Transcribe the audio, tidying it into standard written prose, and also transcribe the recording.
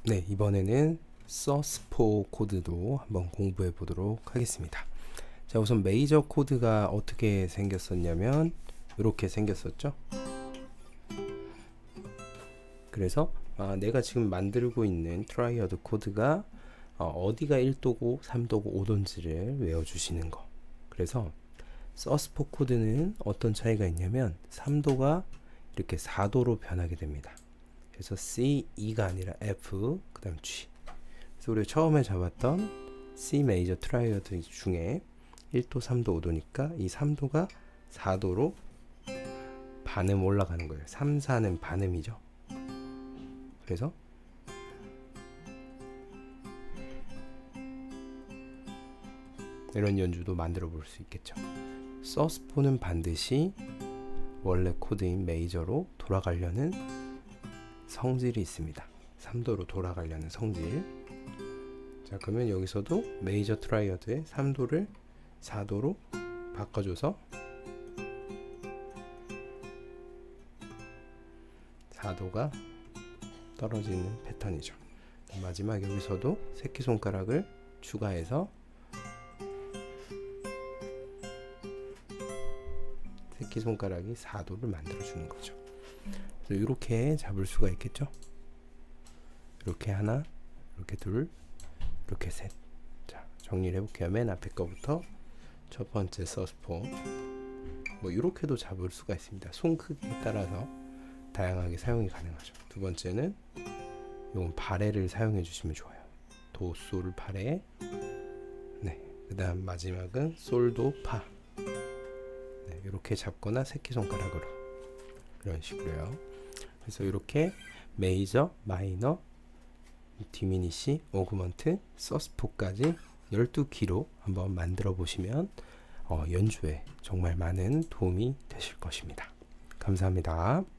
네, 이번에는 서스포 코드도 한번 공부해 보도록 하겠습니다. 자, 우선 메이저 코드가 어떻게 생겼었냐면 이렇게 생겼었죠. 그래서 내가 지금 만들고 있는 트라이어드 코드가 어디가 1도고 3도고 5도인지를 외워주시는 거. 그래서 서스포 코드는 어떤 차이가 있냐면 3도가 이렇게 4도로 변하게 됩니다. 그래서 C, E가 아니라 F, 그 다음 G. 그래서 우리가 처음에 잡았던 C 메이저 트라이어드 중에 1도, 3도, 5도니까 이 3도가 4도로 반음 올라가는 거예요. 3, 4는 반음이죠. 그래서 이런 연주도 만들어 볼 수 있겠죠. 서스포는 반드시 원래 코드인 메이저로 돌아가려는 성질이 있습니다. 3도로 돌아가려는 성질. 자, 그러면 여기서도 메이저 트라이어드의 3도를 4도로 바꿔줘서 4도가 떨어지는 패턴이죠. 마지막 여기서도 새끼손가락을 추가해서 새끼손가락이 4도를 만들어주는 거죠. 그래서 이렇게 잡을 수가 있겠죠. 이렇게 하나, 이렇게 둘, 이렇게 셋. 자, 정리를 해볼게요. 맨 앞에 거부터 첫 번째 서스포. 뭐 이렇게도 잡을 수가 있습니다. 손 크기에 따라서 다양하게 사용이 가능하죠. 두 번째는 이건 바레를 사용해 주시면 좋아요. 도, 솔, 바레. 네, 그 다음 마지막은 솔도, 파. 네, 이렇게 잡거나 새끼손가락으로 이런 식으로요. 그래서 이렇게 메이저, 마이너, 디미니시, 오그먼트, 서스포까지 12키로 한번 만들어 보시면 연주에 정말 많은 도움이 되실 것입니다. 감사합니다.